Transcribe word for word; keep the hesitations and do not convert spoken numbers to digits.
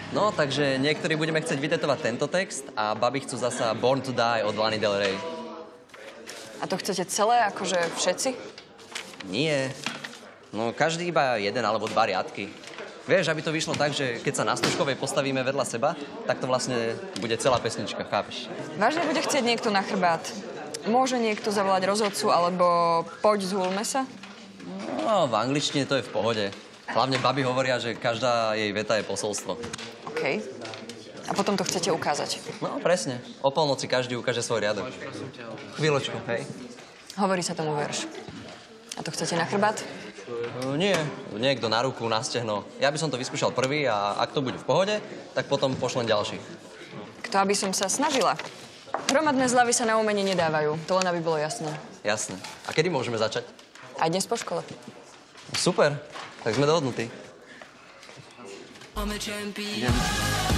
No, takže niektorí budeme chcieť vytetovať tento text a babi chcú zasa Born to Die od Lany Del Rey. A to chcete celé, akože všetci? Nie. No, každý iba jeden alebo dva riadky. Vieš, aby to vyšlo tak, že keď sa na Stužkovej postavíme vedľa seba, tak to vlastne bude celá pesnička, chápeš? Vážne bude chcieť niekto na chrbát? Môže niekto zavolať rozhodcu, alebo poď zhulme sa? No, v angličtine to je v pohode. Hlavne babi hovoria, že každá jej veta je posolstvo. OK. A potom to chcete ukázať? No, presne. O polnoci každý ukáže svoj riadok. Chvíľočku, hej. Hovorí sa tomu verš. A to chcete na chrbát? Uh, nie. Niekto na ruku, na stehno. Ja by som to vyskúšal prvý a ak to bude v pohode, tak potom pošlem ďalších. Kto aby som sa snažila? Hromadné zľavy sa na umenie nedávajú. To len aby bolo jasné. Jasné. A kedy môžeme začať? Aj dnes po škole. Super. Tak sme dohodnutí. I'm a champion.